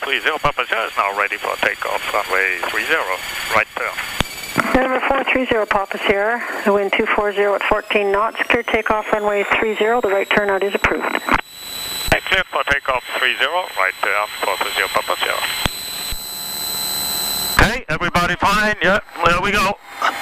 430 Papa Sierra is now ready for takeoff, runway 30, right turn. November 430 Papa Sierra, the wind 240 at 14 knots, clear takeoff runway 30, the right turnout is approved. Clear for takeoff 30, right turn, 430 Papa Sierra. Okay, everybody fine? Yeah, there we go.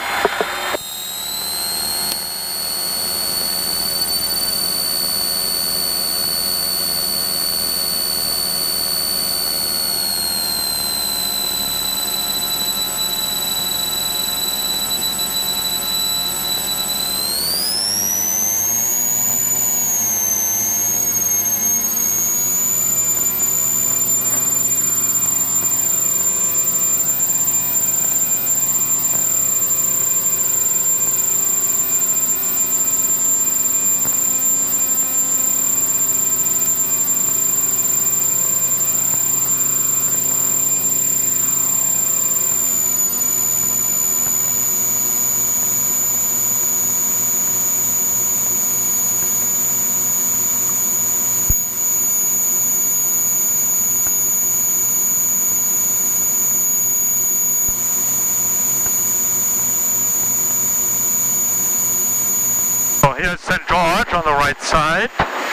Here's St. George on the right side.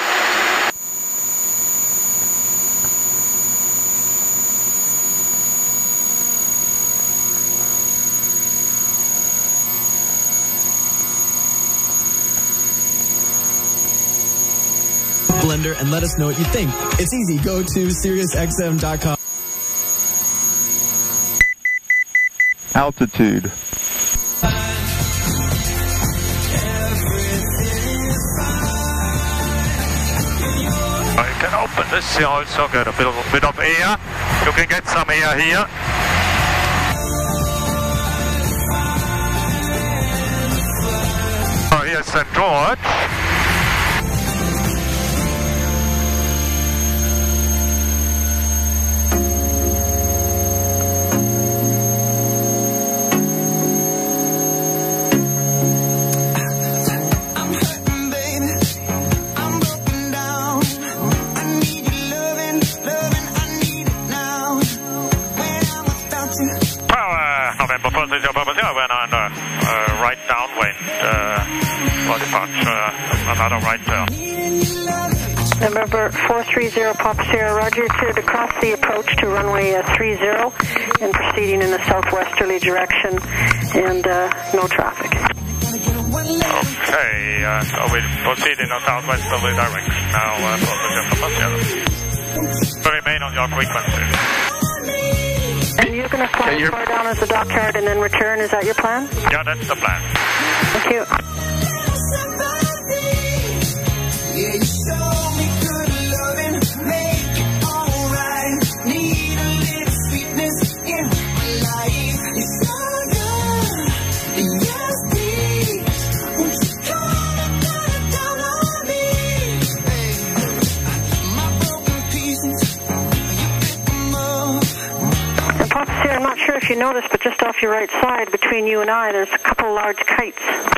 Blender and let us know what you think. It's easy. Go to SiriusXM.com. Altitude. You can open this, you also get a bit of air. You can get some air here. Oh, here's St. George. November 430 Papa Sierra, we're now under right downwind for departure, another right turn. November 430 Papa Sierra, roger, clear to cross the approach to runway 30 and proceeding in a southwesterly direction and no traffic. Okay, so we proceed in a southwesterly direction now, 430 Papa Sierra. Remain on your frequency. And you're going to fly as far down as the dockyard and then return, is that your plan? Yeah, that's the plan. Thank you. I'm not sure if you noticed, but just off your right side, between you and I, there's a couple large kites.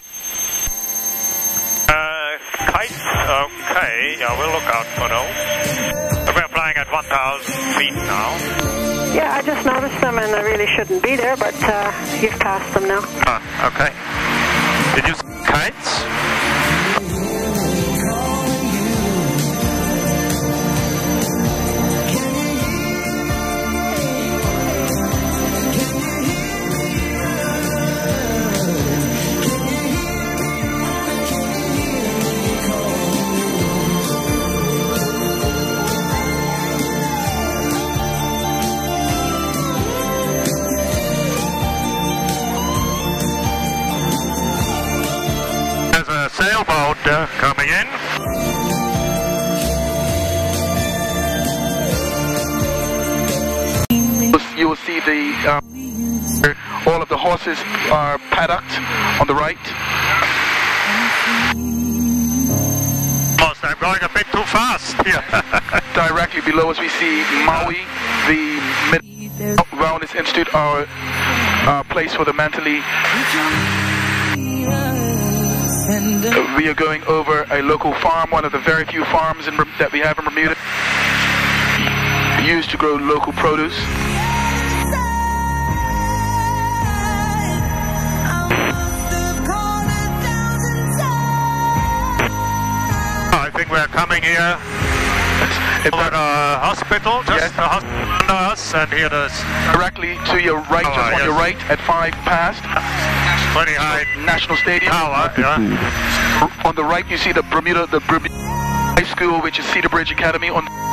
Kites? Okay, yeah, we'll look out for those. We're flying at 1,000 feet now. Yeah, I just noticed them, and they really shouldn't be there, but you've passed them now. Okay. Did you see kites? Sailboat coming in. You will see the all of the horses are paddocked on the right. I'm going a bit too fast here. Directly below us we see Maui, the Mid-Wellness Institute, our place for the mentally. We are going over a local farm, one of the very few farms that we have in Bermuda. used to grow local produce. I think we're coming here. Over the hospital, just the hospital under us, and here it is. Directly to your right, just on your right, at 5 past. Pretty high. National Stadium. On the right, you see the Bermuda High School, which is Cedar Bridge Academy.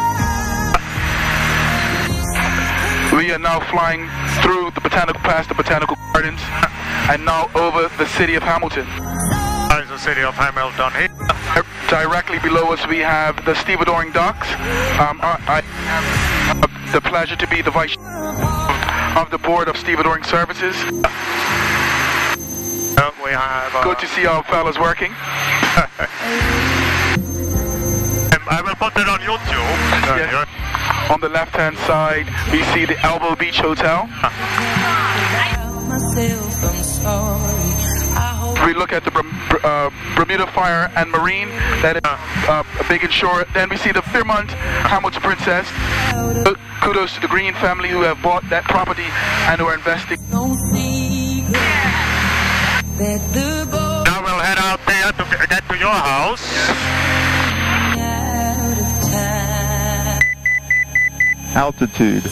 We are now flying through past the Botanical Gardens, and now over the city of Hamilton. There's the city of Hamilton here. Directly below us, we have the stevedoring docks. I have the pleasure to be the vice of the board of stevedoring services. We have. Good to see our fellas working. I will put it on YouTube. Yes. On the left-hand side, we see the Elbow Beach Hotel. We look at the Bermuda Fire and Marine, that is a big insurer. Then we see the Fairmont Hamilton Princess. Kudos to the Green family who have bought that property and who are investing. Now we'll head out there to get to your house. Altitude.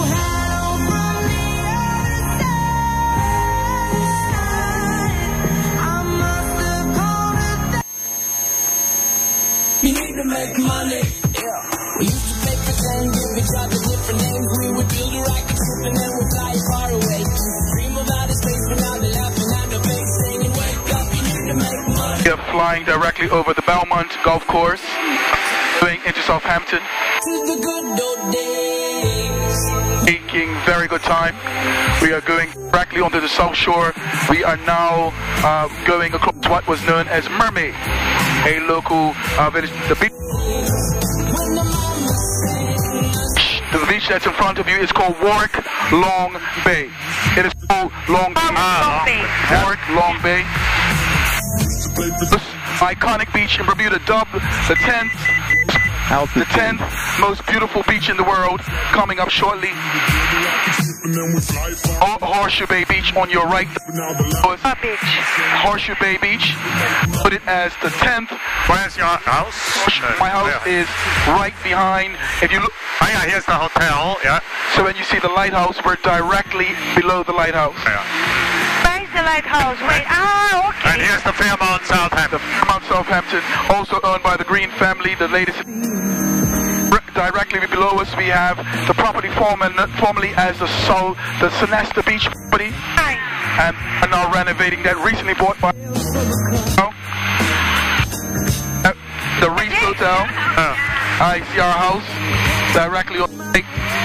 We need to make money, yeah. We used to take the same, give each other different names. We would build a rocket ship and then we'd fly far away. Dream of outer space, but now they're laughing at the base, singing, wake up, you need to make money. We are flying directly over the Belmont Golf Course, going into Southampton. To the good old days. Making very good time. We are going directly onto the South Shore. We are now going across what was known as Mermaid, a local village. The beach that's in front of you is called Warwick Long Bay. It is called Long Bay. Warwick Long Bay. This iconic beach in Bermuda, dubbed the 10th most beautiful beach in the world, coming up shortly. Horseshoe Bay Beach on your right. Horseshoe Bay Beach. Put it as the 10th. Where's your house? My house is right behind. If you look, yeah, here's the hotel. Yeah. So when you see the lighthouse, we're directly below the lighthouse. Yeah. Where's the lighthouse? Wait, okay. And here's the Fairmont Southampton. The Fairmont Southampton, also owned by the Green family, the latest. Directly below us, we have the property formerly as the Sonesta Beach property, and are now renovating that, recently bought by the Reese Hotel. I see our house directly on the lake.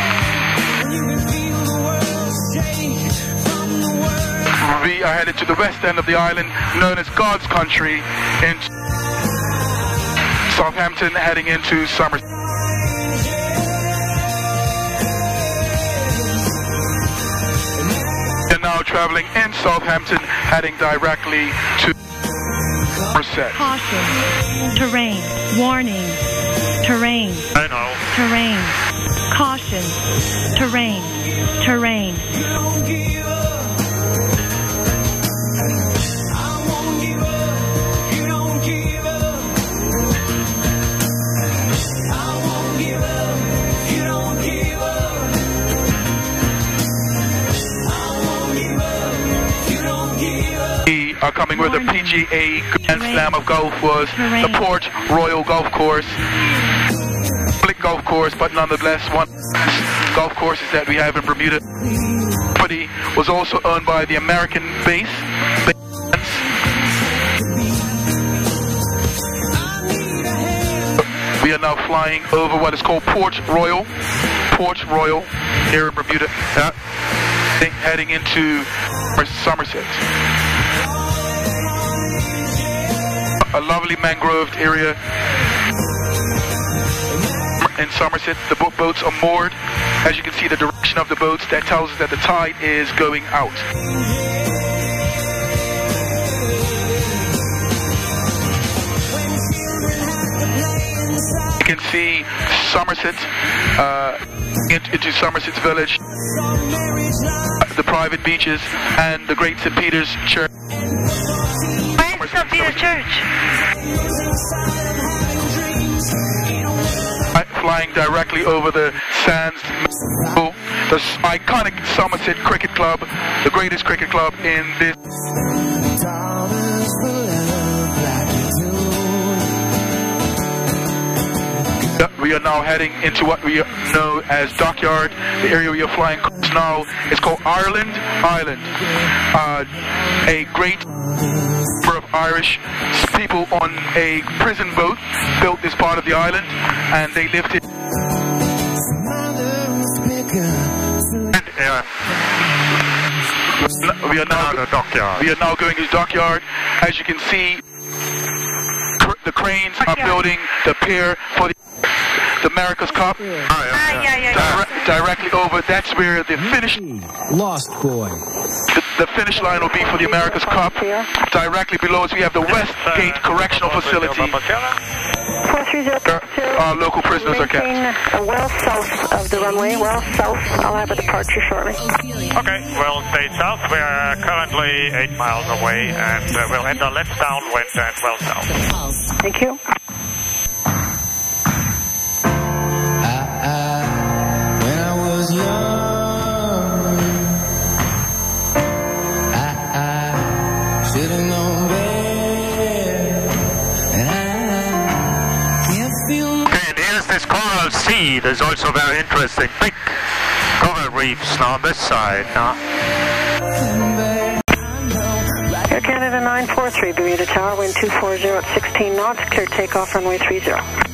We are headed to the west end of the island, known as God's Country, in Southampton, heading into Somerset. Now traveling in Southampton, heading directly to Somerset. Caution. Terrain. Warning. Terrain. I know. Terrain. Caution. Terrain. Terrain. Are coming where the PGA Grand Slam of golf was, the Port Royal Golf Course, public golf course, but nonetheless one golf courses that we have in Bermuda. The property was also owned by the American base. We are now flying over what is called Port Royal here in Bermuda, heading into Somerset. A lovely mangroved area in Somerset. The boats are moored. As you can see, the direction of the boats, that tells us that the tide is going out. You can see Somerset into Somerset's village, the private beaches, and the great St. Peter's Church. Where's St. Peter's Church? Flying directly over the sands, the iconic Somerset Cricket Club, the greatest cricket club in this. We are now heading into what we know as Dockyard. The area we are flying now is called Ireland Island. A great number of Irish people on a prison boat built this part of the island, and they lived in. We are now the Dockyard. We are now going to the Dockyard. As you can see, the cranes are building the pier for the America's Cup. Directly over, that's where the finish. Lost Boy. The finish line will be for the America's Cup. Directly below us, we have the Westgate Correctional Facility. 430. Our local prisoners are kept. Well south of the runway, well south. I'll have a departure shortly. Okay, we'll stay south. We are currently 8 miles away, and we'll enter left downwind and well south. Thank you. When I was young, I should have known better, and I can't feel. Okay, and here's this coral sea. There's also very interesting big coral reefs now on this side. Air Canada 943, Bermuda Tower, wind 240 at 16 knots, clear takeoff, runway 30.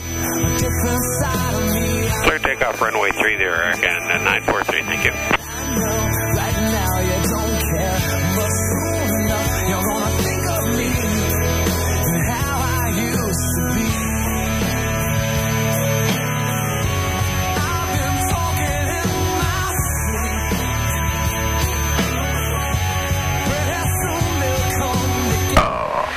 Clear takeoff, runway 30 again, 943, thank you. Right now you don't care, but soon enough you're gonna think of me and how I used to be. I've been talking in my sleep, but soon they'll come together.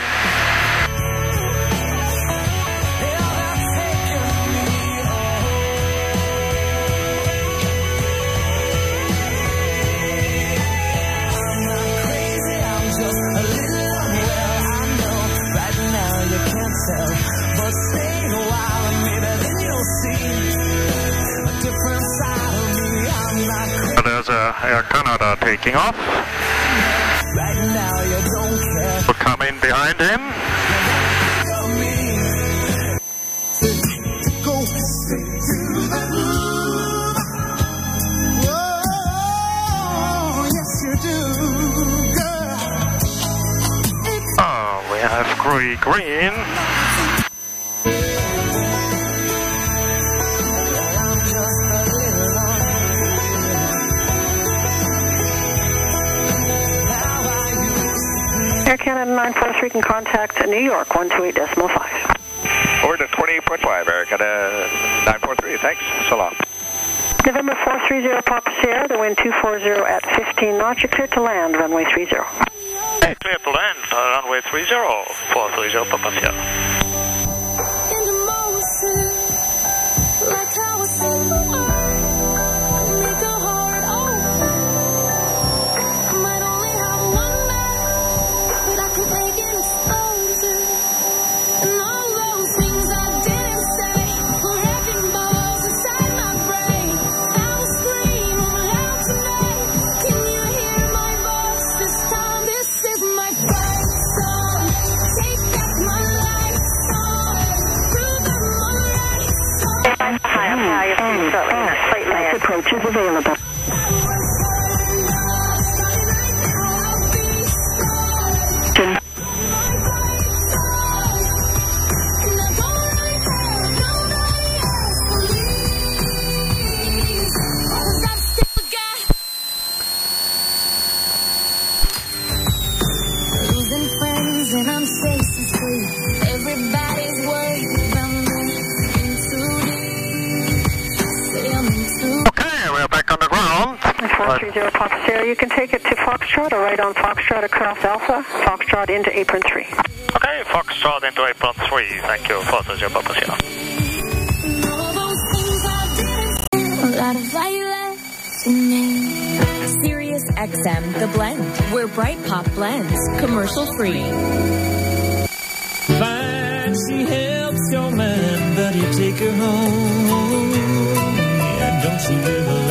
But stay a while and maybe then you'll see a different side of me. I'm not crazy. There's Air Canada taking off. Right now you don't care. We're coming behind him. Go straight to the moon. Whoa, yes you do, girl. Oh, we have green. Air Canada 943 can contact New York 128.5. Over to 28.5, Air Canada 943, thanks, so long. November 430 Papa Sierra, the wind 240 at 15 knots. You're clear to land, runway 30. Hey, clear to land, runway 30, 430 Papa Sierra. Approach is available. Losing friends and I'm chasing free. Everybody's worried about me. Okay, we're back on the ground. 430 Papa Sierra, you can take it to Foxtrot or right on Foxtrot across Alpha. Foxtrot into apron 3. Okay, Foxtrot into apron 3. Thank you, 430 Papa Sierra. A lot of fire. XM The Blend, where Bright Pop blends commercial free. Fine, she helps your man, but you take her home. Yeah, don't you ever